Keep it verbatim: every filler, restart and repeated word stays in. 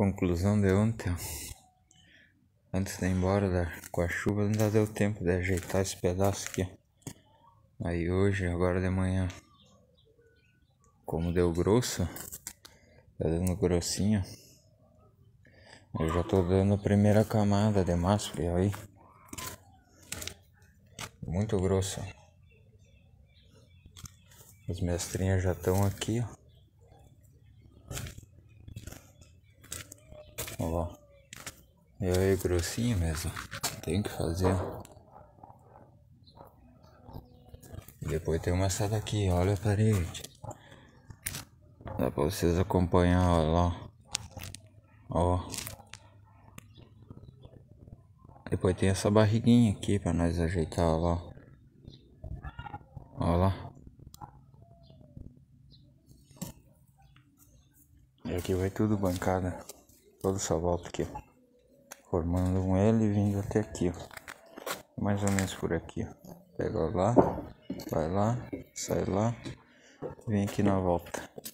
Conclusão de ontem, antes de ir embora da, com a chuva, ainda deu tempo de ajeitar esse pedaço aqui. Aí hoje, agora de manhã, como deu grosso, tá dando grossinho, eu já tô dando a primeira camada de massa, aí muito grosso. As mestrinhas já estão aqui, ó. Olha lá. E aí, grossinho mesmo. Tem que fazer. E depois tem uma essa daqui, olha a parede. Dá pra vocês acompanhar, olha lá. Ó. Depois tem essa barriguinha aqui pra nós ajeitar, olha lá. Olha lá. E aqui vai tudo bancada. Toda essa volta aqui, ó. Formando um L e vindo até aqui, ó. Mais ou menos por aqui, ó. Pega lá, vai lá, sai lá, vem aqui na volta.